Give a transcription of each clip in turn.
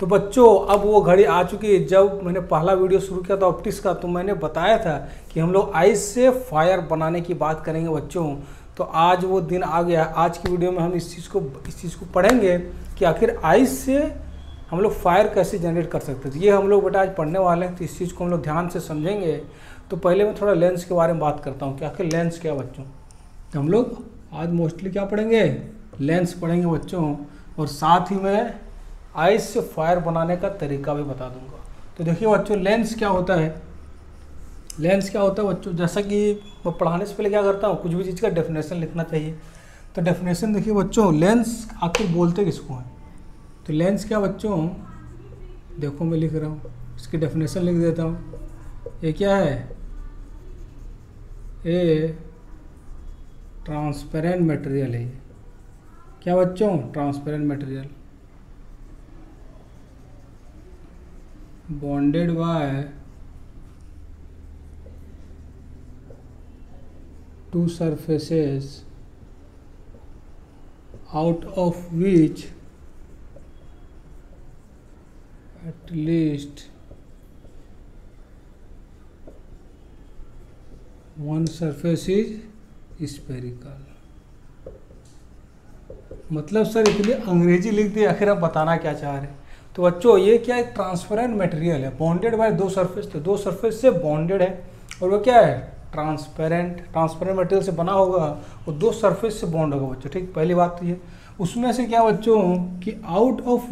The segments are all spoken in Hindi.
तो बच्चों अब वो घड़ी आ चुकी है। जब मैंने पहला वीडियो शुरू किया था ऑप्टिक्स का, तो मैंने बताया था कि हम लोग आइस से फायर बनाने की बात करेंगे बच्चों। तो आज वो दिन आ गया। आज की वीडियो में हम इस चीज़ को पढ़ेंगे कि आखिर आइस से हम लोग फायर कैसे जनरेट कर सकते हैं। तो ये हम लोग बेटा आज पढ़ने वाले हैं, तो इस चीज़ को हम लोग ध्यान से समझेंगे। तो पहले मैं थोड़ा लेंस के बारे में बात करता हूँ कि आखिर लेंस क्या बच्चों। तो हम लोग आज मोस्टली क्या पढ़ेंगे, लेंस पढ़ेंगे बच्चों, और साथ ही में आइस से फायर बनाने का तरीका भी बता दूंगा। तो देखिए बच्चों, लेंस क्या होता है। लेंस क्या होता है बच्चों, जैसा कि मैं पढ़ाने से पहले क्या करता हूँ, कुछ भी चीज़ का डेफिनेशन लिखना चाहिए। तो डेफिनेशन देखिए बच्चों, लेंस आखिर बोलते किसको हैं। तो लेंस क्या बच्चों, देखो मैं लिख रहा हूँ, इसकी डेफिनेशन लिख देता हूँ। ये क्या है, ये ट्रांसपेरेंट मटेरियल है। क्या बच्चों, transparent material bonded by two surfaces out of which at least one surface is spherical। मतलब सर इतनी अंग्रेजी लिख दी, आखिर आप बताना क्या चाह रहे हैं। तो बच्चों ये क्या है, ट्रांसपेरेंट मटेरियल है, बॉन्डेड बाय दो सरफेस। तो दो सरफेस से बॉन्डेड है, और वो क्या है, ट्रांसपेरेंट मटेरियल से बना होगा, और दो सरफेस से बॉन्ड होगा बच्चों। ठीक, पहली बात तो ये। उसमें से क्या बच्चों कि आउट ऑफ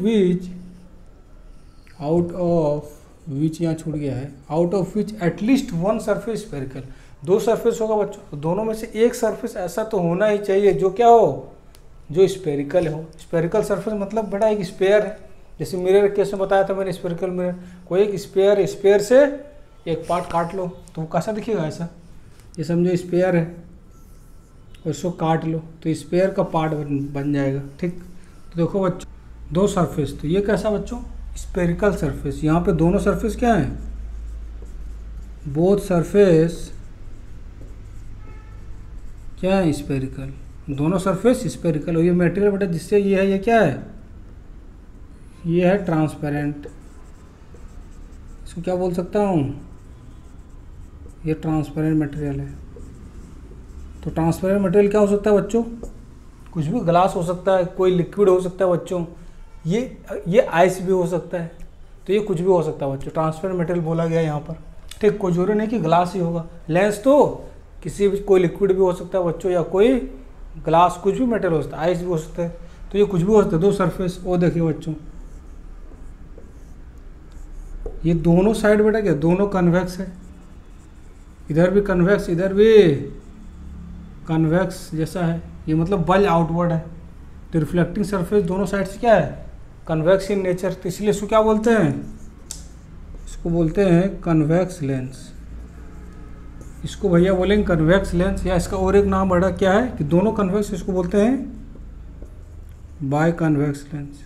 विच यहाँ छूट गया है, out of which at least one surface spherical. दो सरफेस होगा बच्चों, तो दोनों में से एक सरफेस ऐसा तो होना ही चाहिए जो क्या हो, जो स्फेरिकल हो। स्फेरिकल सरफेस मतलब बेटा एक स्पेयर है, जैसे मिरर केस में बताया था मैंने, स्फेरिकल मिरर। कोई एक स्पेयर से एक पार्ट काट लो तो वो कैसा दिखेगा, ऐसा। ये समझो स्पेयर है, और इसको काट लो तो स्पेयर का पार्ट बन जाएगा। ठीक, तो देखो बच्चों, दो सरफेस, तो ये कैसा बच्चों, स्पेरिकल सरफेस। यहाँ पे दोनों सरफेस क्या है, बोथ सरफेस क्या है, स्पेरिकल। दोनों सरफेस स्पेरिकल। और ये मटेरियल बेटा जिससे ये है, ये क्या है, ये है ट्रांसपेरेंट। इसको क्या बोल सकता हूँ, ये ट्रांसपेरेंट मटेरियल है। तो ट्रांसपेरेंट मटेरियल क्या हो सकता है बच्चों, कुछ भी, ग्लास हो सकता है, कोई लिक्विड हो सकता है बच्चों, ये आइस भी हो सकता है। तो ये कुछ भी हो सकता है बच्चों, ट्रांसपेरेंट मटेरियल बोला गया यहाँ पर। ठीक, कोई जरूरी नहीं कि ग्लास ही होगा। लेंस तो किसी भी, कोई लिक्विड भी हो सकता है बच्चों, या कोई ग्लास, कुछ भी मटेरियल हो सकता है, आइस भी हो सकता है। तो ये कुछ भी हो सकता है, दो सरफेस। वो देखिए बच्चों, ये दोनों साइड बेटा क्या, दोनों कन्वेक्स है। इधर भी कन्वेक्स, इधर भी कन्वेक्स जैसा है। ये मतलब बल्ज आउटवर्ड है। तो रिफ्लेक्टिंग सरफेस दोनों साइड से क्या है, कन्वेक्स इन नेचर। तो इसलिए इसको क्या बोलते हैं, इसको बोलते हैं कन्वेक्स लेंस। इसको भैया बोलेंगे कन्वेक्स लेंस, या इसका और एक नाम बड़ा क्या है कि दोनों कन्वेक्स, इसको बोलते हैं by convex lens.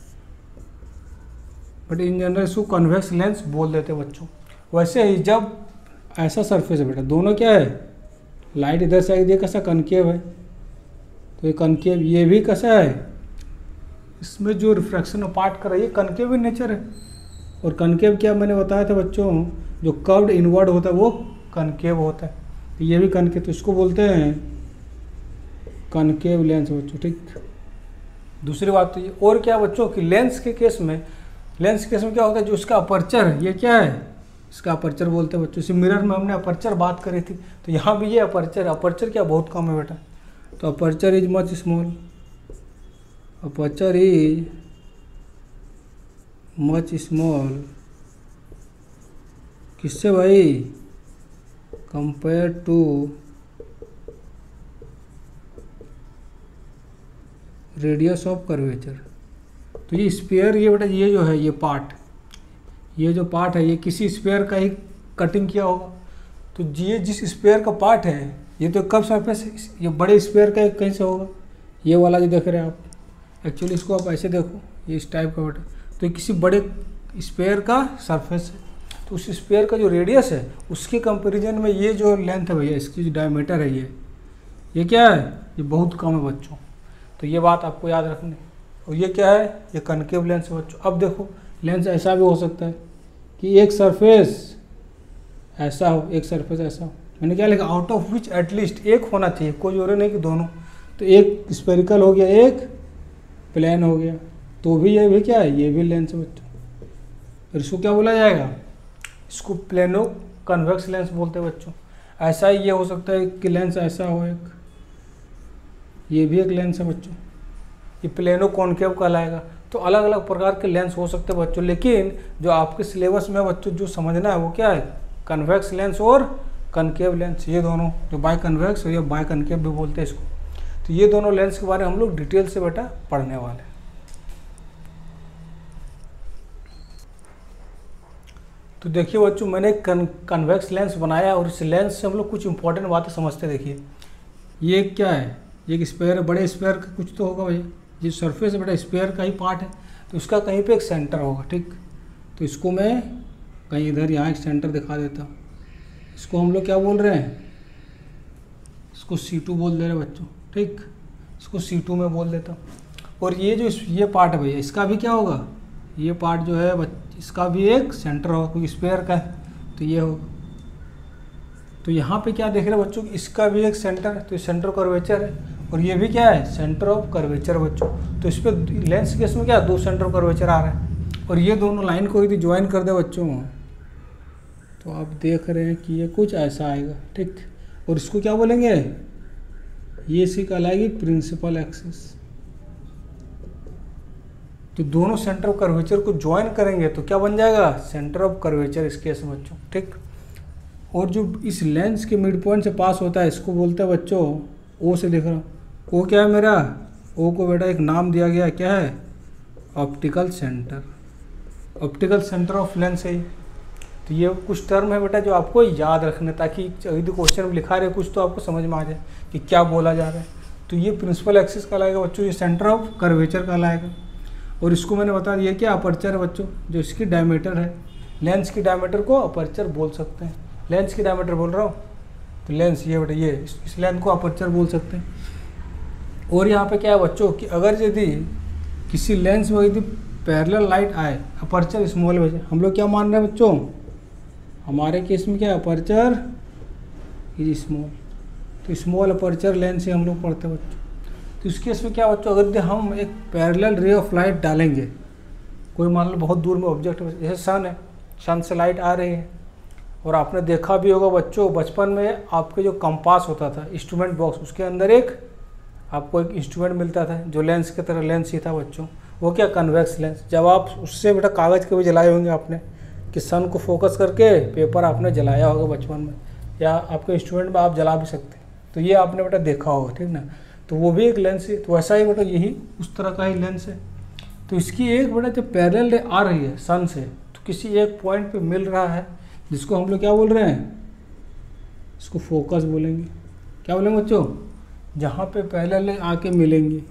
But in general इसको कन्वेक्स लेंस बोल देते हैं बच्चों। वैसे ही जब ऐसा सरफेस है बेटा, दोनों क्या है, लाइट इधर से आएगी, कैसा कनकेव है। तो ये कनकेव, ये भी कैसा है, इसमें जो रिफ्रैक्शन पार्ट कर रहा है ये कनकेव इन नेचर है। और कनकेव क्या मैंने बताया था बच्चों, जो कर्व्ड इनवर्ड होता है वो कनकेव होता है। तो ये भी कनकेव, तो इसको बोलते हैं कनकेव लेंस बच्चों। ठीक, दूसरी बात तो ये, और क्या बच्चों कि लेंस के केस में क्या होता है, जो उसका अपर्चर है, ये क्या है, इसका अपर्चर बोलते हैं बच्चों। इसी मिरर में हमने अपर्चर बात करी थी, तो यहाँ भी ये अपर्चर क्या बहुत कम है बेटा। तो aperture is much small, aperture is much small किससे भाई, compare to radius of curvature. तो ये स्पेयर, ये बेटा ये जो है, ये पार्ट, ये जो पार्ट है, ये किसी स्पेयर का ही कटिंग किया होगा। तो ये जिस स्पेयर का पार्ट है, ये तो कब सरफेस है, ये बड़े स्पेयर का कहीं से होगा। ये वाला जो देख रहे हैं आप, एक्चुअली इसको आप ऐसे देखो, ये इस टाइप का बेटा, तो ये किसी बड़े स्पेयर का सरफेस है। तो उस स्पेयर का जो रेडियस है उसके कंपैरिजन में ये जो लेंथ है भैया, इसकी जो डायमीटर है, ये क्या है, ये बहुत कम है बच्चों। तो ये बात आपको याद रखनी। और ये क्या है, ये कनकेव लेंस है बच्चों। अब देखो लेंस ऐसा भी हो सकता है कि एक सरफेस ऐसा हो, एक सरफेस ऐसा हो। मैंने क्या लिखा, आउट ऑफ विच एटलीस्ट एक होना चाहिए, कोई जरूरी नहीं कि दोनों। तो एक स्फेरिकल हो गया, एक प्लेन हो गया, तो भी ये भी क्या है, ये भी लेंस है बच्चों। और इसको क्या बोला जाएगा, इसको प्लेनो कन्वेक्स लेंस बोलते हैं बच्चों। ऐसा ही ये हो सकता है कि लेंस ऐसा हो एक, ये भी एक लेंस है बच्चों, ये प्लेनो कॉनकेव कहलाएगा। तो अलग अलग प्रकार के लेंस हो सकते हैं बच्चों, लेकिन जो आपके सिलेबस में बच्चों जो समझना है वो क्या है, कन्वेक्स लेंस और कनकेव लेंस, ये दोनों, जो बाय कन्वेक्स और ये बाय कनकेव भी बोलते हैं इसको। तो ये दोनों लेंस के बारे में हम लोग डिटेल से बेटा पढ़ने वाले हैं। तो देखिए बच्चों, मैंने कन्वेक्स लेंस बनाया और इस लेंस से हम लोग कुछ इंपॉर्टेंट बातें समझते हैं। देखिए ये क्या है, ये एक स्पेयर है, बड़े स्पेयर का कुछ तो होगा भाई, ये सरफेस है बेटा, स्पेयर का ही पार्ट है, तो इसका कहीं पे एक सेंटर होगा, ठीक। तो इसको मैं कहीं इधर यहाँ एक सेंटर दिखा देता हूँ। इसको हम लोग क्या बोल रहे हैं, इसको C2 बोल दे रहे हैं बच्चों, ठीक। इसको C2 में बोल देता हूँ। और ये जो ये पार्ट है भैया, इसका भी क्या होगा, ये पार्ट जो है इसका भी एक सेंटर होगा, क्योंकि स्पेयर का है, तो ये होगा। तो यहाँ पे क्या देख रहे हैं बच्चों, इसका भी एक सेंटर है, तो ये सेंटर कर्वेचर है, और ये भी क्या है, सेंटर ऑफ कर्वेचर बच्चों। तो इस पर लेंस केस में क्या, दो सेंटर ऑफ कर्वेचर आ रहा है, और ये दोनों लाइन को यदि ज्वाइन कर दे बच्चों, तो आप देख रहे हैं कि ये कुछ ऐसा आएगा, ठीक। और इसको क्या बोलेंगे, ये सी कहलाएगी प्रिंसिपल एक्सिस। तो दोनों सेंटर ऑफ कर्वेचर को ज्वाइन करेंगे तो क्या बन जाएगा, सेंटर ऑफ कर्वेचर इस केस में बच्चों, ठीक। और जो इस लेंस के मिड पॉइंट से पास होता है, इसको बोलते हैं बच्चों, ओ से लिख रहा हूँ, ओ क्या है मेरा, ओ को बेटा एक नाम दिया गया, क्या है, optical centre, optical centre of lens है। तो ये कुछ टर्म है बेटा जो आपको याद रखने, ताकि यदि क्वेश्चन में लिखा रहे कुछ तो आपको समझ में आ जाए कि क्या बोला जा रहा है। तो ये प्रिंसिपल एक्सिस कहलाएगा बच्चों, ये सेंटर ऑफ कर्वेचर कहलाएगा। और इसको मैंने बता दिया क्या, अपर्चर है बच्चों, जो इसकी डायमीटर है, लेंस की डायमीटर को अपर्चर बोल सकते हैं। लेंस की डायमीटर बोल रहा हूँ, तो लेंस ये बेटा, ये इस लेंथ को अपर्चर बोल सकते हैं। और यहाँ पे क्या है बच्चों कि अगर यदि किसी लेंस में यदि पैरेलल लाइट आए, अपर्चर स्मॉल वजह, हम लोग क्या मान रहे हैं बच्चों, हमारे केस में क्या है, अपर्चर इज स्मॉल, तो स्मॉल अपर्चर लेंस से हम लोग पढ़ते हैं बच्चों। तो इस केस में क्या बच्चों, अगर हम एक पैरेलल रे ऑफ लाइट डालेंगे, कोई मान लो बहुत दूर में ऑब्जेक्ट, जैसे सन है, सन से लाइट आ रही है, और आपने देखा भी होगा बच्चों, बचपन में आपके जो कंपास होता था, इंस्ट्रूमेंट बॉक्स, उसके अंदर एक आपको एक इंस्ट्रूमेंट मिलता था जो लेंस की तरह लेंस ही था बच्चों, वो क्या, कन्वेक्स लेंस। जब आप उससे बेटा कागज़ के भी जलाए होंगे आपने, कि सन को फोकस करके पेपर आपने जलाया होगा बचपन में, या आपके इंस्ट्रूमेंट में आप जला भी सकते हैं, तो ये आपने बेटा देखा होगा, ठीक ना। तो वो भी एक लेंस है, तो वैसा ही बेटा यही उस तरह का ही लेंस है। तो इसकी एक बेटा जब पैरेलल रे आ रही है सन से, तो किसी एक पॉइंट पे मिल रहा है, जिसको हम लोग क्या बोल रहे हैं, इसको फोकस बोलेंगे। क्या बोलेंगे बच्चों, जहाँ पे पैरेलल रे आके मिलेंगी,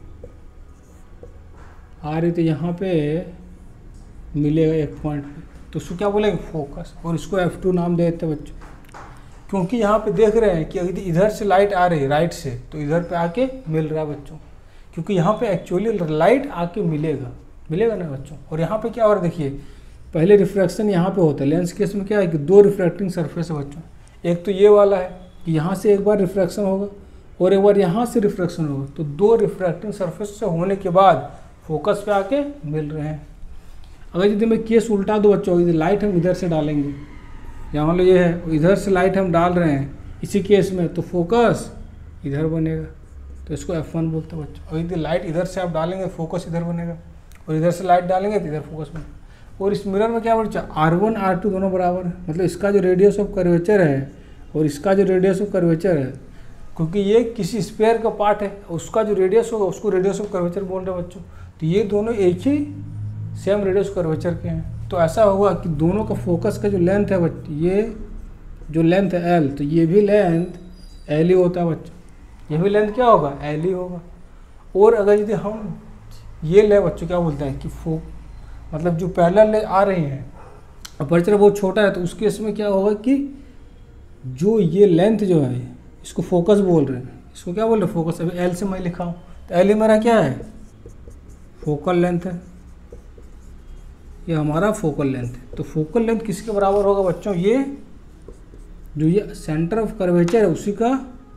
आ रही तो यहाँ पे मिलेगा एक पॉइंट पे, तो उसको क्या बोलेंगे, फोकस। और इसको F2 नाम दे देते बच्चों, क्योंकि यहाँ पे देख रहे हैं कि यदि इधर से लाइट आ रही है राइट से, तो इधर पे आके मिल रहा है बच्चों, क्योंकि यहाँ पे एक्चुअली लाइट आके मिलेगा ना बच्चों। और यहाँ पे क्या हो रहा है, देखिए पहले रिफ्रैक्शन यहाँ पे होता है, लेंस केस में क्या है कि दो रिफ्रैक्टिंग सरफेस है बच्चों, एक तो ये वाला है कि यहाँ से एक बार रिफ्रैक्शन होगा और एक बार यहाँ से रिफ्रैक्शन होगा, तो दो रिफ्रैक्टिंग सरफेस से होने के बाद फोकस पे आके मिल रहे हैं। अगर यदि मैं केस उल्टा दो बच्चों, यदि लाइट हम इधर से डालेंगे, या मान लो ये है इधर से लाइट हम डाल रहे हैं इसी केस में, तो फोकस इधर बनेगा, तो इसको F1 बोलते हैं बच्चों। और यदि लाइट इधर से आप डालेंगे फोकस इधर बनेगा, और इधर से लाइट डालेंगे तो इधर फोकस बनेगा। और इस मिरर में क्या बच्चा, R1 R2 दोनों बराबर है, मतलब इसका जो रेडियस ऑफ कर्वेचर है और इसका जो रेडियस ऑफ कर्वेचर है, क्योंकि ये किसी स्पेयर का पार्ट है, उसका जो रेडियस होगा उसको रेडियस ऑफ कर्वेचर बोल रहे हैं बच्चों। तो ये दोनों एक ही सेम रेडियस कर्वेचर के हैं। तो ऐसा होगा कि दोनों का फोकस का जो लेंथ है बच्चे, ये जो लेंथ है L, तो ये भी लेंथ L ही होता है बच्चों, ये भी लेंथ क्या होगा, L ही होगा। और अगर यदि हम ये ले बच्चों क्या बोलते हैं कि मतलब जो पैरेलल ले आ रही हैं, अपर्चर बहुत छोटा है, तो उस केस में क्या होगा कि जो ये लेंथ जो है इसको फोकस बोल रहे हैं, इसको क्या बोल रहे हैं, फोकस। अभी L से मैं लिखा हूँ, तो L ही मेरा क्या है, फोकल लेंथ है, ये हमारा फोकल लेंथ है। तो फोकल लेंथ किसके बराबर होगा बच्चों, ये जो ये सेंटर ऑफ कर्वेचर है उसी का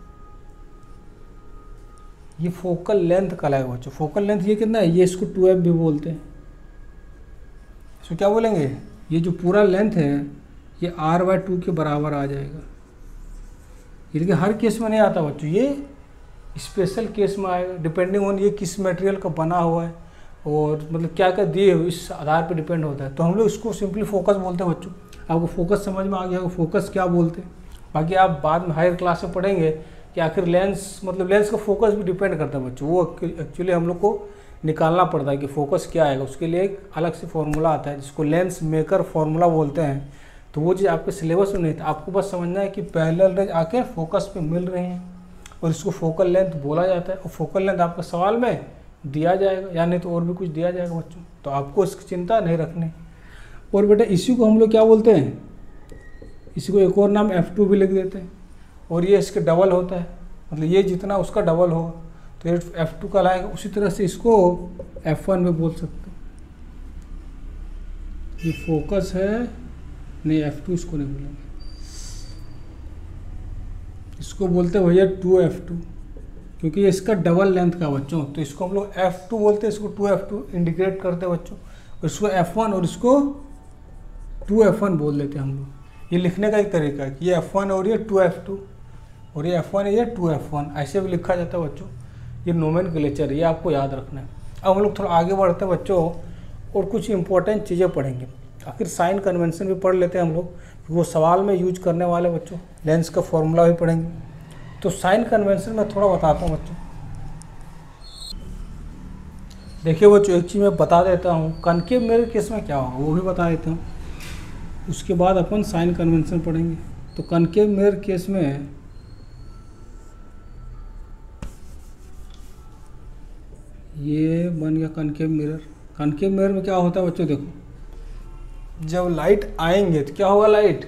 ये फोकल लेंथ कहलाएगा बच्चों। फोकल लेंथ ये कितना है, ये इसको 2f भी बोलते हैं। इसको क्या बोलेंगे, ये जो पूरा लेंथ है ये r/2 के बराबर आ जाएगा। लेकिन हर केस में नहीं आता बच्चों, ये स्पेशल केस में आएगा, डिपेंडिंग ऑन ये किस मटेरियल का बना हुआ है और मतलब क्या क्या दिए हो इस आधार पर डिपेंड होता है। तो हम लोग इसको सिंपली फोकस बोलते हैं बच्चों। आपको फोकस समझ में आ गया, फोकस क्या बोलते हैं। बाकी आप बाद में हायर क्लास में पढ़ेंगे कि आखिर लेंस मतलब लेंस का फोकस भी डिपेंड करता है बच्चों। वो एक्चुअली हम लोग को निकालना पड़ता है कि फोकस क्या आएगा, उसके लिए एक अलग से फॉर्मूला आता है जिसको लेंस मेकर फॉर्मूला बोलते हैं। तो वो चीज़ आपके सिलेबस में नहीं था, आपको बस समझना है कि पैरेलल रेज आके फोकस पे मिल रहे हैं और इसको फोकल लेंथ बोला जाता है। और फोकल लेंथ आपका सवाल में दिया जाएगा या नहीं तो और भी कुछ दिया जाएगा बच्चों, तो आपको इसकी चिंता नहीं रखनी। और बेटा इसी को हम लोग क्या बोलते हैं, इसी को एक और नाम F2 भी लिख देते हैं। और ये इसके डबल होता है, मतलब ये जितना उसका डबल होगा तो ये F2 कहलाएगा। उसी तरह से इसको F1 भी बोल सकते हैं। ये फोकस है, नहीं F2 इसको नहीं बोलेंगे, इसको बोलते हैं भैया 2F2, क्योंकि ये इसका डबल लेंथ का बच्चों। तो इसको हम लोग F2 बोलते हैं, इसको 2F2 इंडिकेट करते हैं बच्चों। और इसको F1 और इसको 2F1 बोल देते हैं हम लोग। ये लिखने का एक तरीका है कि ये F1 और ये 2F2 और ये F1 है ये 2F1, ऐसे भी लिखा जाता है बच्चों। ये नोमेनक्लेचर है, ये आपको याद रखना है। अब हम लोग थोड़ा आगे बढ़ते हैं बच्चों और कुछ इंपॉर्टेंट चीज़ें पढ़ेंगे। आखिर साइन कन्वेंशन भी पढ़ लेते हैं हम लोग, वो सवाल में यूज करने वाले बच्चों। लेंस का फॉर्मूला भी पढ़ेंगे। तो साइन कन्वेंशन में थोड़ा बताता हूँ बच्चों। देखिए बच्चों एक चीज़ मैं बता देता हूँ, कनकेव मिरर केस में क्या होगा वो भी बता देता हूँ, उसके बाद अपन साइन कन्वेंशन पढ़ेंगे। तो कनकेव मिरर केस में ये बन गया कनकेव मिरर। कनकेव मिरर में क्या होता है बच्चों, देखो जब लाइट आएंगे तो क्या होगा, लाइट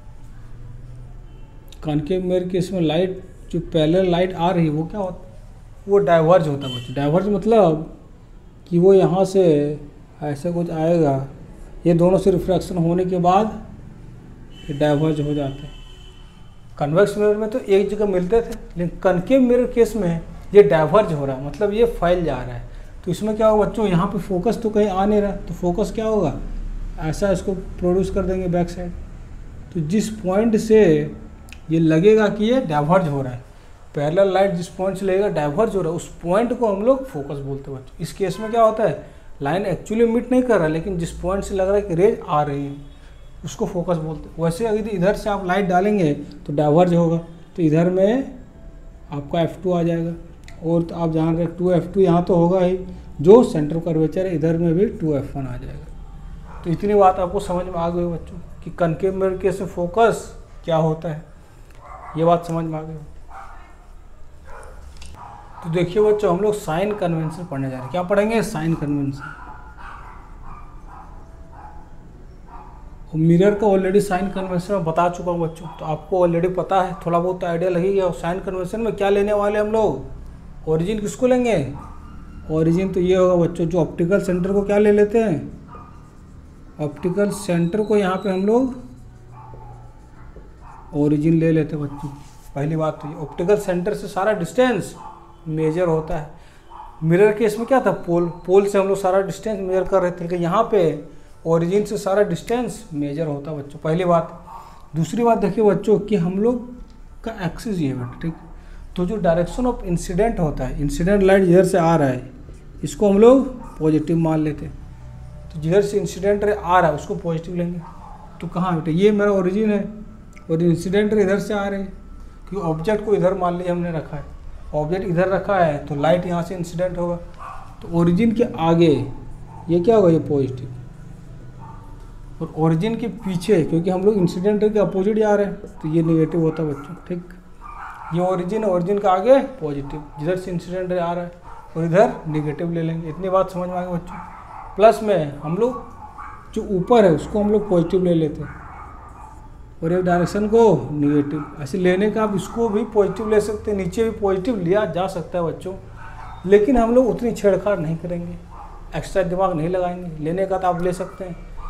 कनकेव मिरर केस में लाइट जो पैरेलल लाइट आ रही है वो क्या होता है, वो डाइवर्ज होता है बच्चों। डाइवर्ज मतलब कि वो यहाँ से ऐसा कुछ आएगा, ये दोनों से रिफ्रैक्शन होने के बाद ये डाइवर्ज हो जाते हैं। कन्वेक्स मिरर में तो एक जगह मिलते थे, लेकिन कनकेव मिरर केस में ये डाइवर्ज हो रहा है, मतलब ये फैल जा रहा है। तो इसमें क्या होगा बच्चों, यहाँ पे फोकस तो कहीं आ नहीं रहा, तो फोकस क्या होगा, ऐसा इसको प्रोड्यूस कर देंगे बैक साइड। तो जिस पॉइंट से ये लगेगा कि ये डाइवर्ज हो रहा है, पैरेलल लाइट जिस पॉइंट से लगेगा डाइवर्ज हो रहा है, उस पॉइंट को हम लोग फोकस बोलते हैं बच्चों। इस केस में क्या होता है, लाइन एक्चुअली मीट नहीं कर रहा है, लेकिन जिस पॉइंट से लग रहा है कि रेज आ रही है उसको फोकस बोलते हैं। वैसे अगर इधर से आप लाइट डालेंगे तो डाइवर्ज होगा, तो इधर में आपका F2 आ जाएगा। और तो आप जान रहे 2F2 यहाँ तो होगा ही, जो सेंटर कर्वेचर है इधर में भी 2F1 आ जाएगा। तो इतनी बात आपको समझ में आ गई बच्चों कि कनकेव मिरर केस में फोकस क्या होता है, ये बात समझ में आ गई। तो देखिए बच्चों हम लोग साइन कन्वेंशन पढ़ने जा रहे हैं। क्या पढ़ेंगे, साइन कन्वेंशन। और मिरर का ऑलरेडी साइन कन्वेंशन में बता चुका हूँ बच्चों, तो आपको ऑलरेडी पता है, थोड़ा बहुत आइडिया लगेगा। और साइन कन्वेंशन में क्या लेने वाले हम लोग, ओरिजिन किसको लेंगे, ओरिजिन तो ये होगा बच्चों, जो ऑप्टिकल सेंटर को क्या ले लेते हैं, ऑप्टिकल सेंटर को यहाँ पे हम लोग ओरिजिन ले लेते हैं बच्चों। पहली बात तो ये ऑप्टिकल सेंटर से सारा डिस्टेंस मेजर होता है। मिरर केस में क्या था, पोल से हम लोग सारा डिस्टेंस मेजर कर रहे थे, लेकिन यहाँ पे ओरिजिन से सारा डिस्टेंस मेजर होता है बच्चों, पहली बात। दूसरी बात देखिए बच्चों कि हम लोग का एक्सिस ये है बेटा, ठीक। तो जो डायरेक्शन ऑफ इंसिडेंट होता है, इंसिडेंट लाइट जिधर से आ रहा है इसको हम लोग पॉजिटिव मान लेते हैं। तो जिधर से इंसिडेंट रे आ रहा है उसको पॉजिटिव लेंगे। तो कहाँ बेटा, ये मेरा ओरिजिन है और इंसिडेंट रे इधर से आ रही है, क्योंकि ऑब्जेक्ट को इधर मान लिया हमने रखा है, ऑब्जेक्ट इधर रखा है तो लाइट यहाँ से इंसिडेंट होगा। तो ओरिजिन के आगे ये क्या होगा, ये पॉजिटिव, और ओरिजिन के पीछे क्योंकि हम लोग इंसिडेंट के अपोजिट जा रहे हैं तो ये नेगेटिव होता है बच्चों, ठीक। ये ओरिजिन है, ओरिजिन का आगे पॉजिटिव, जिधर से इंसिडेंट आ रहा है और इधर नेगेटिव ले लेंगे। इतनी बात समझ में आ गई बच्चों। प्लस में हम लोग जो ऊपर है उसको हम लोग पॉजिटिव ले लेते हैं और एक डायरेक्शन को नेगेटिव। ऐसे लेने का आप इसको भी पॉजिटिव ले सकते हैं, नीचे भी पॉजिटिव लिया जा सकता है बच्चों, लेकिन हम लोग उतनी छेड़छाड़ नहीं करेंगे, एक्स्ट्रा दिमाग नहीं लगाएंगे। लेने का तो आप ले सकते हैं,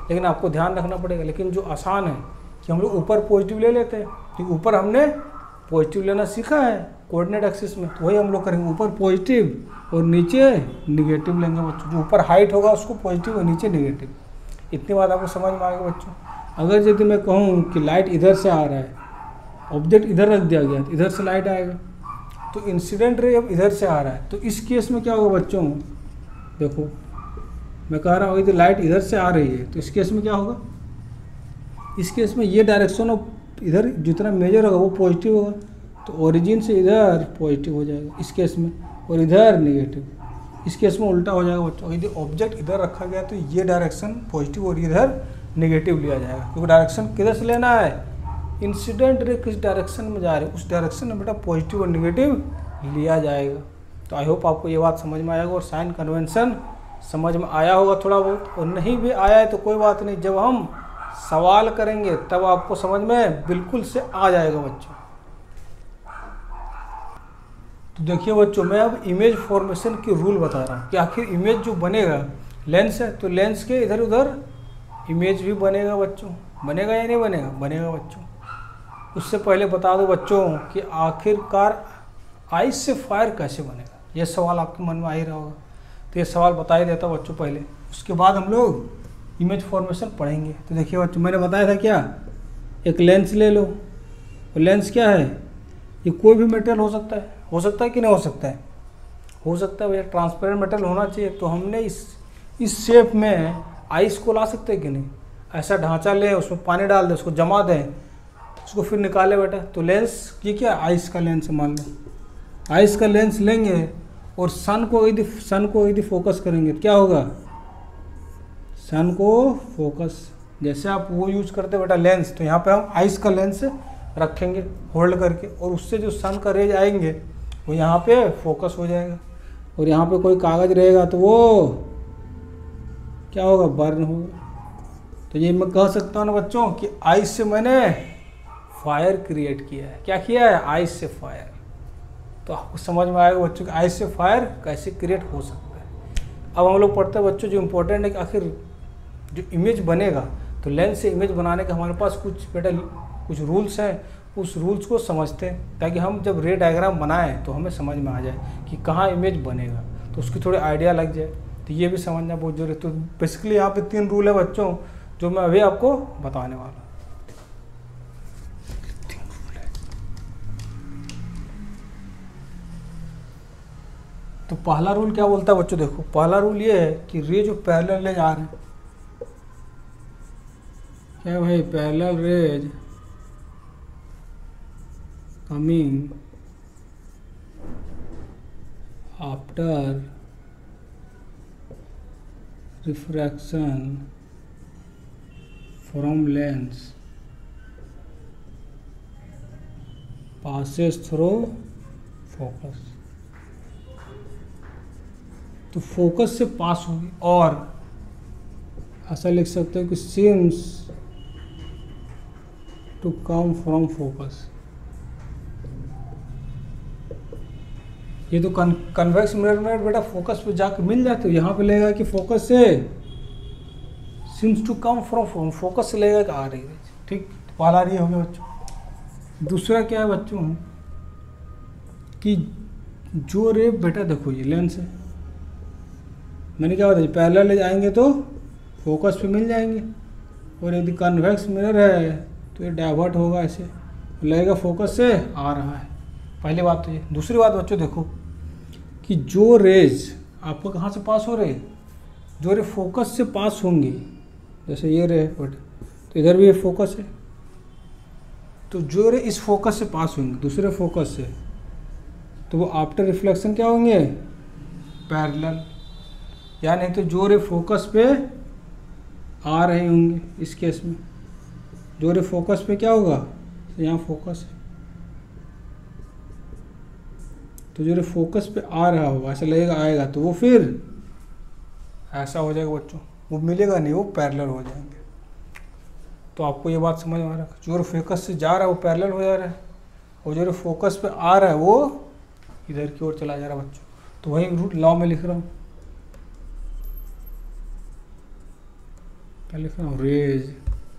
लेकिन आपको ध्यान रखना पड़ेगा। लेकिन जो आसान है कि हम लोग ऊपर पॉजिटिव ले लेते हैं, क्योंकि ऊपर हमने पॉजिटिव लेना सीखा है कोऑर्डिनेट एक्सिस में, तो वही हम लोग करेंगे, ऊपर पॉजिटिव और नीचे निगेटिव लेंगे बच्चों। जो ऊपर हाइट होगा उसको पॉजिटिव और नीचे निगेटिव। इतनी बात आपको समझ में आएगी बच्चों। अगर यदि मैं कहूँ कि लाइट इधर से आ रहा है, ऑब्जेक्ट इधर रख दिया गया तो इधर से लाइट आएगा, तो इंसिडेंट रे अब इधर से आ रहा है, तो इस केस में क्या होगा बच्चों, देखो मैं कह रहा हूँ यदि लाइट इधर से आ रही है तो इस केस में क्या होगा, इस केस में ये डायरेक्शन ऑफ इधर जितना मेजर होगा वो पॉजिटिव होगा, तो ओरिजिन से इधर पॉजिटिव हो जाएगा इस केस में, और इधर नेगेटिव। इस केस में उल्टा हो जाएगा बच्चों। यदि ऑब्जेक्ट इधर रखा गया तो ये डायरेक्शन पॉजिटिव और इधर नेगेटिव लिया जाएगा, क्योंकि डायरेक्शन किधर से लेना है, इंसिडेंट रे किस डायरेक्शन में जा रही है उस डायरेक्शन में बेटा पॉजिटिव और नेगेटिव लिया जाएगा। तो आई होप आपको ये बात समझ में आएगा और साइन कन्वेंशन समझ में आया होगा थोड़ा बहुत, और नहीं भी आया है तो कोई बात नहीं, जब हम सवाल करेंगे तब आपको समझ में बिल्कुल से आ जाएगा बच्चों। तो देखिए बच्चों, मैं अब इमेज फॉर्मेशन की रूल बता रहा हूँ कि आखिर इमेज जो बनेगा, लेंस है तो लेंस के इधर उधर इमेज भी बनेगा बच्चों, बनेगा या नहीं बनेगा, बनेगा बच्चों। उससे पहले बता दो बच्चों कि आखिरकार आइस से फायर कैसे बनेगा, ये सवाल आपके मन में आ ही रहा होगा, तो ये सवाल बता ही देता बच्चों पहले, उसके बाद हम लोग इमेज फॉर्मेशन पढ़ेंगे। तो देखिए बच्चों, मैंने बताया था क्या, एक लेंस ले लो, और लेंस क्या है, ये कोई भी मटेरियल हो सकता है कि नहीं हो सकता है, हो सकता है भैया, ट्रांसपेरेंट मटेरियल होना चाहिए। तो हमने इस शेप में आइस को ला सकते हैं कि नहीं, ऐसा ढांचा लें, उसमें पानी डाल दें, उसको जमा दें, उसको फिर निकाले बेटा। तो लेंस ये क्या, आइस का लेंस मान लो, आइस का लेंस लेंगे और सन को यदि फोकस करेंगे क्या होगा, सन को फोकस, जैसे आप वो यूज करते बेटा लेंस, तो यहाँ पे हम आइस का लेंस रखेंगे होल्ड करके, और उससे जो सन का रेज आएंगे वो यहाँ पे फोकस हो जाएगा, और यहाँ पे कोई कागज़ रहेगा तो वो क्या होगा, बर्न होगा। तो ये मैं कह सकता हूँ ना बच्चों कि आइस से मैंने फायर क्रिएट किया है। क्या किया है, आइस से फायर। तो आपको समझ में आएगा बच्चों कि आइस से फायर कैसे क्रिएट हो सकता है। अब हम लोग पढ़ते हैं बच्चों, जो इम्पोर्टेंट है कि आखिर जो इमेज बनेगा, तो लेंस से इमेज बनाने का हमारे पास कुछ रूल्स हैं, उस रूल्स को समझते हैं ताकि हम जब रे डायग्राम बनाएं तो हमें समझ में आ जाए कि कहाँ इमेज बनेगा, तो उसकी थोड़ी आइडिया लग जाए। तो ये भी समझना बहुत जरूरी है। तो बेसिकली यहाँ पे 3 रूल है बच्चों जो मैं अभी आपको बताने वाला हूँ। तो पहला रूल क्या बोलता है बच्चों, देखो पहला रूल ये है कि रे जो पैरेलल रेज आ रहे हैं, क्या भाई, parallel rays coming after refraction from lens passes through focus. तो फोकस से पास होगी, और ऐसा लिख सकते हो कि seems to come from focus. ये तो कन्वेक्स मिरर में बेटा फोकस पे जाकर मिल जाते हो, यहाँ पे लेगा कि फोकस से seems to come from focus से लेगा कि आ रही है, ठीक। पहला ये हो गया बच्चों। दूसरा क्या है बच्चों कि जो रे बेटा देखो ये लेंस है, मैंने क्या बताया, पैरेलल ले जाएंगे तो फोकस पे मिल जाएंगे, और यदि कन्वेक्स मिरर है तो ये डाइवर्ट होगा, ऐसे लगेगा फोकस से आ रहा है। पहली बात तो ये। दूसरी बात बच्चों देखो कि जो रेज आपको कहाँ से पास हो रहे, जो रे फोकस से पास होंगी, जैसे ये रे बेटा, तो इधर भी ये फोकस है, तो जो रे इस फोकस से पास होंगे दूसरे फोकस से, तो वो आफ्टर रिफ्लेक्शन क्या होंगे, पैरेलल। या नहीं तो जो रे फोकस पे आ रहे होंगे, इस केस में जो रे फोकस पे क्या होगा, तो यहाँ फोकस है, तो जो रे फोकस पे आ रहा होगा, ऐसा लगेगा आएगा, तो वो फिर ऐसा हो जाएगा बच्चों, वो मिलेगा नहीं, वो पैरेलल हो जाएंगे। तो आपको ये बात समझ में आ रहा है, जो रे फोकस से जा रहा है वो पैरेलल हो जा रहा है, और जो रे फोकस पे आ रहा है वो इधर की ओर चला जा रहा है बच्चों। तो वही रूट लॉ में लिख रहा हूँ, क्या लिख रहा हूँ, रेज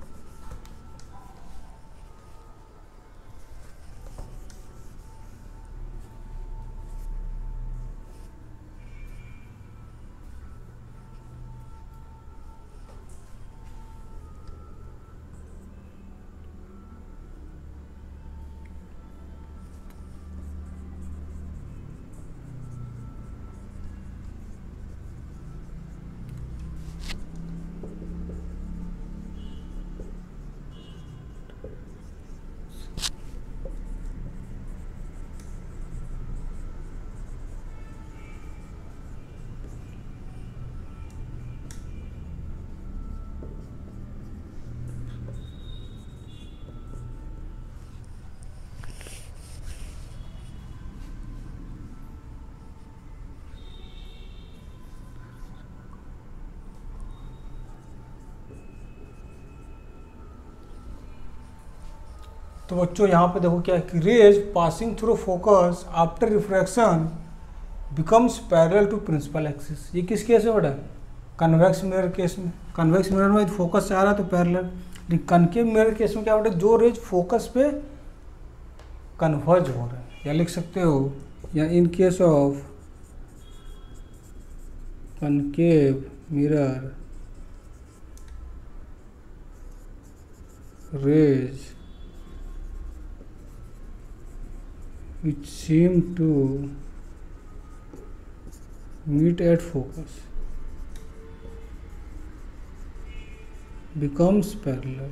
तो बच्चों यहाँ पे देखो क्या है कि rays passing through focus after refraction becomes parallel to principal axis. ये किस केस में बेटा, कन्वेक्स मिरर केस में। कन्वेक्स मिरर में फोकस से आ रहा है तो पैरेलल, लेकिन कनकेव मिरर केस में क्या बेटा, जो रेज फोकस पे कन्वर्ज हो रहे हैं, या लिख सकते हो, या in case of concave mirror rays which seem to meet at focus becomes parallel।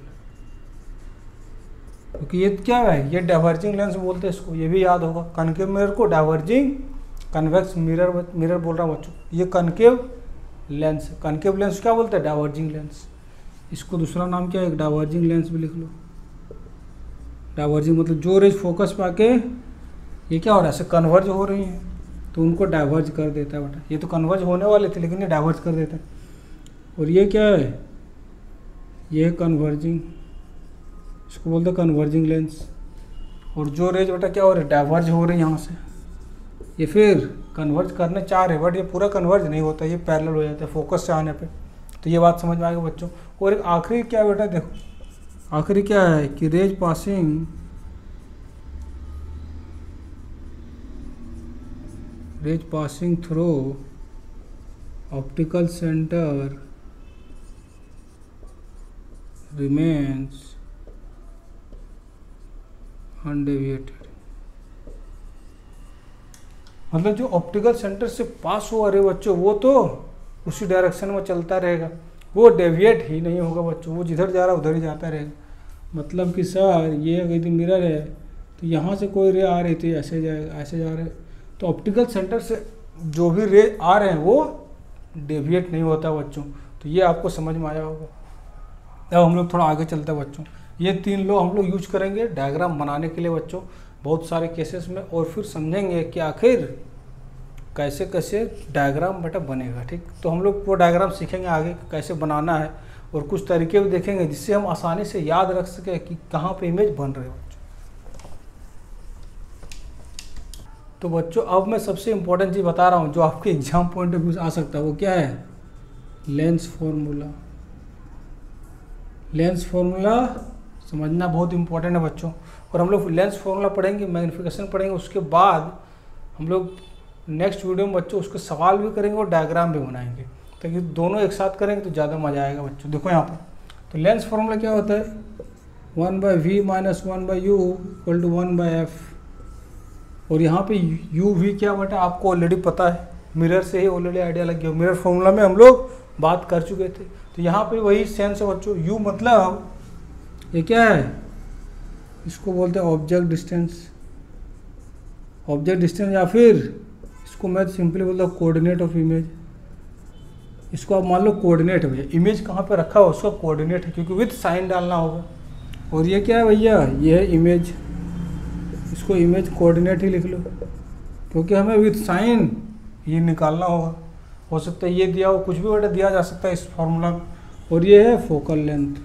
क्योंकि ये क्या है, ये डाइवर्जिंग लेंस बोलते हैं इसको, ये भी याद होगा। कनकेव मिरर को डाइवर्जिंग कन्वेक्स मिरर बोल रहा हूँ बच्चों। ये कनकेव लेंस, कनकेव लेंस क्या बोलते हैं, डाइवर्जिंग लेंस। इसको दूसरा नाम क्या है, डाइवर्जिंग लेंस भी लिख लो। डाइवर्जिंग मतलब जो रेज फोकस पे आके ये क्या हो रहा है, ऐसे कन्वर्ज हो रही हैं तो उनको डाइवर्ज कर देता है बेटा। ये तो कन्वर्ज होने वाले थे लेकिन ये डाइवर्ज कर देता है। और ये क्या है, ये कन्वर्जिंग, इसको बोलते हैं कन्वर्जिंग लेंस। और जो रेज बेटा क्या हो रही है, डाइवर्ज हो रही है यहाँ से, ये फिर कन्वर्ज करने चाह रहे बट ये पूरा कन्वर्ज नहीं होता, ये पैरेलल हो जाता है फोकस से आने पे। तो ये बात समझ में आ गई बच्चों। और एक आखिरी क्या है बेटा, देखो आखिरी क्या है कि rays passing through optical centre remains undeviated. मतलब जो ऑप्टिकल सेंटर से पास हुआ रे बच्चों, वो तो उसी डायरेक्शन में चलता रहेगा, वो डेविएट ही नहीं होगा बच्चों, वो जिधर जा रहा है उधर ही जाता रहेगा। मतलब कि सर ये अगर मिरर है तो यहाँ से कोई रे आ रही थी, ऐसे जाएगा, ऐसे जा रहे, तो ऑप्टिकल सेंटर से जो भी रे आ रहे हैं वो डेविएट नहीं होता बच्चों। तो ये आपको समझ में आया होगा। अब हम लोग थोड़ा आगे चलते हैं बच्चों। ये 3 लॉ हम लोग यूज करेंगे डायग्राम बनाने के लिए बच्चों, बहुत सारे केसेस में, और फिर समझेंगे कि आखिर कैसे कैसे डायग्राम बेटा बनेगा। ठीक, तो हम लोग वो डायग्राम सीखेंगे आगे कैसे बनाना है, और कुछ तरीके भी देखेंगे जिससे हम आसानी से याद रख सकें कि कहाँ पे इमेज बन रहे हो। तो बच्चों अब मैं सबसे इम्पोर्टेंट चीज़ बता रहा हूँ जो आपके एग्जाम पॉइंट ऑफ व्यू से आ सकता है, वो क्या है, लेंस फॉर्मूला। लेंस फॉर्मूला समझना बहुत इंपॉर्टेंट है बच्चों। और हम लोग लेंस फॉर्मूला पढ़ेंगे, मैग्नीफिकेशन पढ़ेंगे, उसके बाद हम लोग नेक्स्ट वीडियो में बच्चों उसके सवाल भी करेंगे और डायग्राम भी बनाएंगे, ताकि दोनों एक साथ करेंगे तो ज़्यादा मजा आएगा बच्चों। देखो यहाँ पर तो लेंस फॉर्मूला क्या होता है, 1/v - 1/u = 1/f। और यहाँ पे u v क्या बेटा आपको ऑलरेडी पता है, मिरर से ही ऑलरेडी आइडिया लग गया। मिरर फॉर्मूला में हम लोग बात कर चुके थे। तो यहाँ पे वही सेंस है बच्चों। u मतलब ये क्या है, इसको बोलते हैं ऑब्जेक्ट डिस्टेंस। ऑब्जेक्ट डिस्टेंस, या फिर इसको मैं सिंपली बोलता हूँ कोऑर्डिनेट ऑफ इमेज। इसको आप मान लो कोऑर्डिनेट है भैया, इमेज कहाँ पे रखा हो उसका कोऑर्डिनेट है, क्योंकि विथ साइन डालना होगा। और ये क्या है भैया, ये है इमेज, इसको इमेज कोऑर्डिनेट ही लिख लो, क्योंकि हमें विथ साइन ये निकालना होगा। हो सकता है ये दिया हो, कुछ भी बेटा दिया जा सकता है इस फॉर्मूला में। और ये है focal length,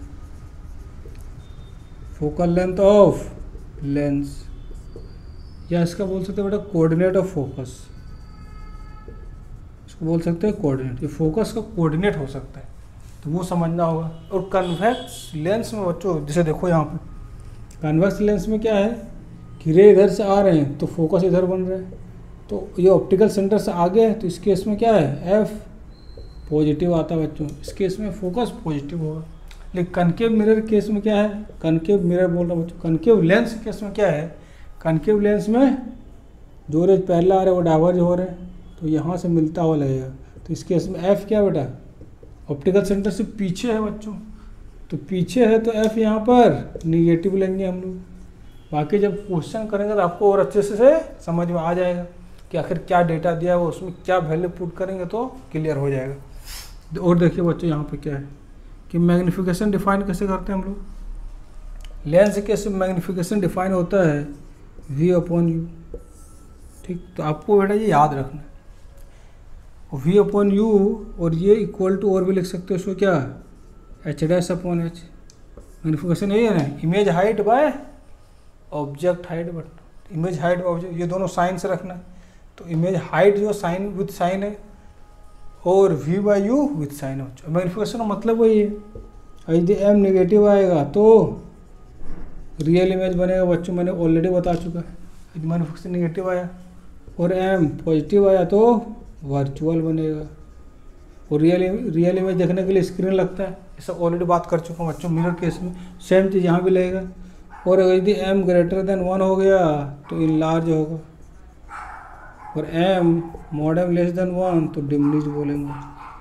focal length of lens, या इसका बोल सकते हैं बेटा कोऑर्डिनेट ऑफ फोकस, इसको बोल सकते हैं कोऑर्डिनेट। ये फोकस का कोऑर्डिनेट हो सकता है। तो वो समझना होगा। और कन्वेक्स लेंस में बच्चों जैसे देखो यहाँ पे कन्वेक्स लेंस में क्या है कि रे इधर से आ रहे हैं तो फोकस इधर बन रहा है, तो ये ऑप्टिकल सेंटर से आगे है, तो इस केस में क्या है एफ पॉजिटिव आता है बच्चों, इस केस में फोकस पॉजिटिव होगा। लेकिन कनकेव मिरर केस में क्या है, कनकेव मिरर बोल रहा हूँ बच्चों, कनकेव लेंस केस में क्या है, कनकेव लेंस में जो रेज पहले आ रहे हैं वो डाइवर्ज हो रहे हैं, तो यहाँ से मिलता हुआ लगेगा। तो इस केस में एफ क्या बेटा ऑप्टिकल सेंटर से पीछे है बच्चों, तो पीछे है तो एफ यहाँ पर निगेटिव लेंगे हम लोग। बाकी जब क्वेश्चन करेंगे तो आपको और अच्छे से समझ में आ जाएगा कि आखिर क्या डेटा दिया है, उसमें क्या वैल्यू पुट करेंगे तो क्लियर हो जाएगा। और देखिए बच्चों यहाँ पे क्या है कि मैग्नीफिकेशन डिफाइन कैसे करते हैं हम लोग। लेंस कैसे मैग्नीफिकेशन डिफाइन होता है V अपॉन यू, ठीक। तो आपको बेटा ये याद रखना है V अपॉन यू, और ये इक्वल टू और भी लिख सकते हो इसको क्या h dash upon h. Magnification यही है ना, image height by object height, but image height object ये दोनों साइन से रखना है। तो इमेज हाइट जो साइन विथ साइन है और V by u with sign है। मैग्नीफिकेशन का मतलब वही है। यदि M नेगेटिव आएगा तो रियल इमेज बनेगा बच्चों, मैंने ऑलरेडी बता चुका है। यदि मैग्नीफिकेशन नेगेटिव आया और M पॉजिटिव आया तो वर्चुअल बनेगा। और रियल इमेज देखने के लिए स्क्रीन लगता है, ये सब ऑलरेडी बात कर चुका हूँ बच्चों। मिरर केस में सेम चीज़ यहाँ भी लगेगा। और यदि M ग्रेटर देन 1 हो गया तो इनलार्ज होगा, और M mod M less than 1 तो डिमनिश बोलेंगे।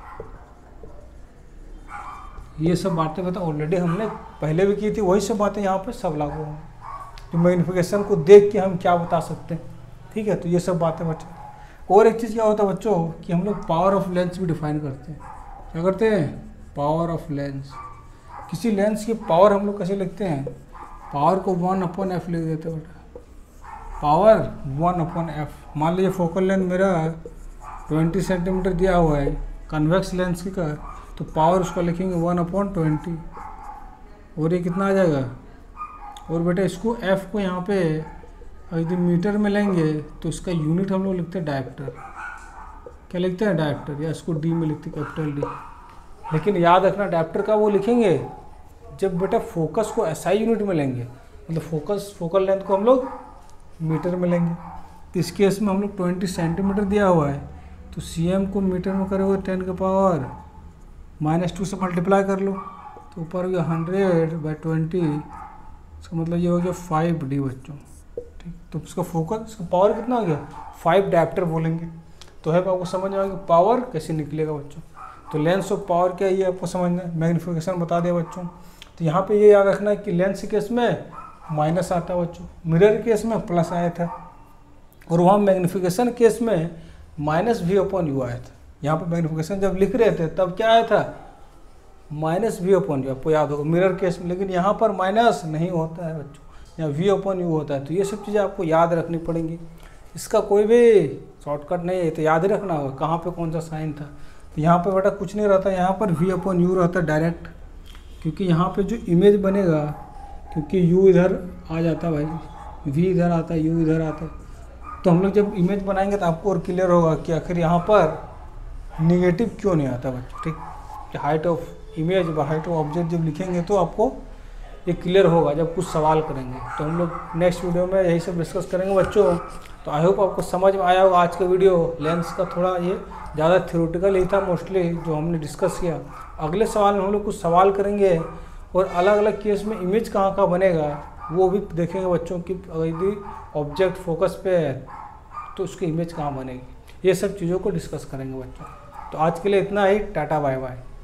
ये सब बातें बता ऑलरेडी हमने पहले भी की थी, वही सब बातें यहाँ पे सब लागू होंगी। तो मैग्नीफिकेशन को देख के हम क्या बता सकते हैं, ठीक है। तो ये सब बातें बच्चों। और एक चीज़ क्या होता है बच्चों कि हम लोग पावर ऑफ लेंस भी डिफाइन करते हैं। क्या करते हैं, पावर ऑफ लेंस। किसी लेंस की पावर हम लोग कैसे लिखते हैं, पावर को 1 अपॉन एफ लिख देते हैं बेटा, पावर 1 अपॉन एफ। मान लीजिए फोकल लेंथ मेरा 20 सेंटीमीटर दिया हुआ है कन्वेक्स लेंस की का, तो पावर उसका लिखेंगे 1 अपॉन 20, और ये कितना आ जाएगा। और बेटा इसको एफ को यहाँ पे यदि मीटर में लेंगे तो इसका यूनिट हम लोग लिखते हैं डायप्टर। क्या लिखते हैं, डायप्टर, या इसको डी में लिखते हैं कैपिटल डी। लेकिन याद रखना डायप्टर का वो लिखेंगे जब बेटा फोकस को एसआई यूनिट में लेंगे, मतलब फोकल लेंथ को हम लोग मीटर में लेंगे। तो इस केस में हम लोग 20 सेंटीमीटर दिया हुआ है, तो CM को मीटर में करोगे 10 के पावर -2 से मल्टीप्लाई कर लो, तो ऊपर हो गया 100/20, इसका मतलब ये हो गया 5D बच्चों, ठीक। तो इसका फोकस, इसका पावर कितना हो गया 5 डायप्टर बोलेंगे। तो है आपको समझ में आएगा पावर कैसे निकलेगा बच्चों। तो लेंस ऑफ पावर क्या है ये आपको समझना है। मैग्नीफिकेशन बता दिया बच्चों। तो यहाँ पे ये याद रखना है कि लेंस केस में माइनस आता है बच्चों, मिरर केस में प्लस आया था, और वहाँ मैग्नीफिकेशन केस में -V अपॉन यू आया था। यहाँ पे मैग्नीफिकेशन जब लिख रहे थे तब क्या आया था, -V अपॉन यू, आपको याद होगा मिरर केस में। लेकिन यहाँ पर माइनस नहीं होता है बच्चों, यहाँ V अपॉन यू होता है। तो ये सब चीज़ें आपको याद रखनी पड़ेंगी, इसका कोई भी शॉर्टकट नहीं है, तो याद ही रखना होगा कहाँ पे कौन सा साइन था। तो यहाँ पे बेटा कुछ नहीं रहता, यहाँ पर V अपॉन यू रहता डायरेक्ट, क्योंकि यहाँ पे जो इमेज बनेगा, क्योंकि U इधर आ जाता है भाई, V इधर आता है, U इधर आता है, तो हम लोग जब इमेज बनाएंगे तो आपको और क्लियर होगा कि आखिर यहाँ पर निगेटिव क्यों नहीं आता बच्चों, ठीक। हाइट ऑफ इमेज व हाइट ऑफ ऑब्जेक्ट जब लिखेंगे तो आपको ये क्लियर होगा जब कुछ सवाल करेंगे। तो हम लोग नेक्स्ट वीडियो में यही सब डिस्कस करेंगे बच्चों। तो आई होप आपको समझ में आया होगा आज का वीडियो। लेंस का थोड़ा ये ज़्यादा थ्योरेटिकल ही था मोस्टली जो हमने डिस्कस किया। अगले सवाल में हम लोग कुछ सवाल करेंगे और अलग अलग केस में इमेज कहाँ कहाँ बनेगा वो भी देखेंगे बच्चों की। यदि ऑब्जेक्ट फोकस पे है तो उसकी इमेज कहाँ बनेगी, ये सब चीज़ों को डिस्कस करेंगे बच्चों। तो आज के लिए इतना ही, टाटा बाय बाय।